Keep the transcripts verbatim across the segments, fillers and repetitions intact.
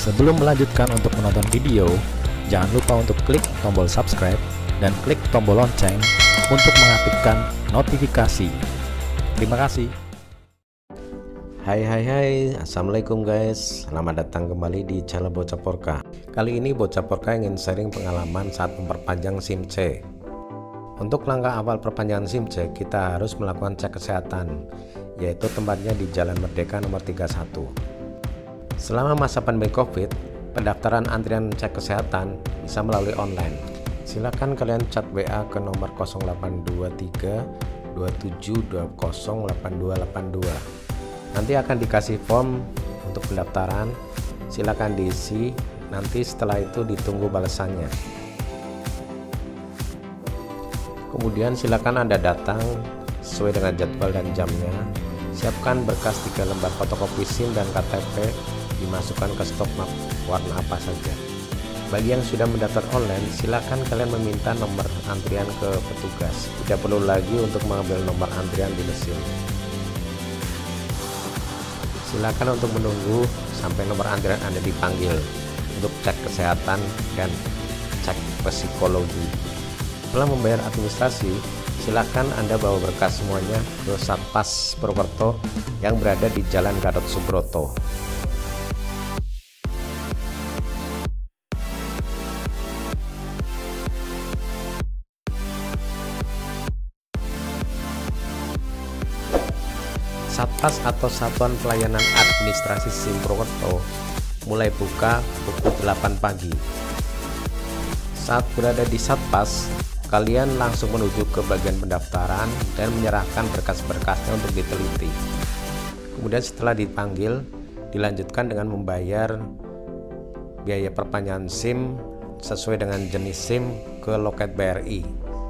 Sebelum melanjutkan untuk menonton video, jangan lupa untuk klik tombol subscribe dan klik tombol lonceng untuk mengaktifkan notifikasi. Terima kasih. Hai hai hai, assalamualaikum guys. Selamat datang kembali di channel Bocah Porka. Kali ini Bocah Porka ingin sharing pengalaman saat memperpanjang SIM C. Untuk langkah awal perpanjangan SIM C, kita harus melakukan cek kesehatan, yaitu tempatnya di Jalan Merdeka nomor tiga puluh satu. Selama masa pandemi COVID, pendaftaran antrian cek kesehatan bisa melalui online. Silakan kalian chat W A ke nomor nol delapan dua tiga dua tujuh dua nol delapan dua delapan dua. Nanti akan dikasih form untuk pendaftaran, silakan diisi, nanti setelah itu ditunggu balasannya. Kemudian silakan Anda datang sesuai dengan jadwal dan jamnya. Siapkan berkas tiga lembar fotokopi SIM dan K T P, dimasukkan ke stok map warna apa saja. Bagi yang sudah mendaftar online, silakan kalian meminta nomor antrian ke petugas. Tidak perlu lagi untuk mengambil nomor antrian di mesin. Silakan untuk menunggu sampai nomor antrian Anda dipanggil untuk cek kesehatan dan cek psikologi. Setelah membayar administrasi, silakan Anda bawa berkas semuanya ke Satpas Purwokerto yang berada di Jalan Gatot Subroto. Satpas atau Satuan Pelayanan Administrasi SIM Purwokerto mulai buka pukul delapan pagi. Saat berada di Satpas, kalian langsung menuju ke bagian pendaftaran dan menyerahkan berkas-berkasnya untuk diteliti. Kemudian setelah dipanggil, dilanjutkan dengan membayar biaya perpanjangan SIM sesuai dengan jenis SIM ke loket B R I.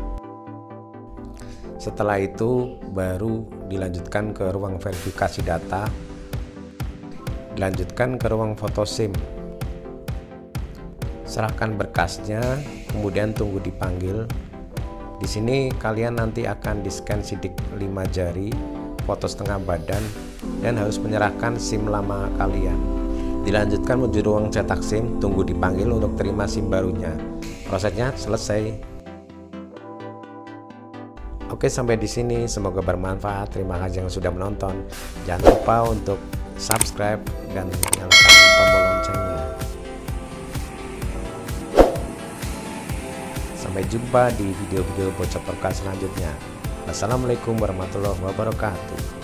Setelah itu baru dilanjutkan ke ruang verifikasi data, dilanjutkan ke ruang foto SIM. Serahkan berkasnya, kemudian tunggu dipanggil. Di sini kalian nanti akan di-scan sidik lima jari, foto setengah badan, dan harus menyerahkan SIM lama kalian. Dilanjutkan menuju ruang cetak SIM, tunggu dipanggil untuk terima SIM barunya. Prosesnya selesai. Oke, sampai di sini semoga bermanfaat. Terima kasih yang sudah menonton. Jangan lupa untuk subscribe dan nyalakan tombol loncengnya. Sampai jumpa di video-video Bocah Porka selanjutnya. Wassalamualaikum warahmatullahi wabarakatuh.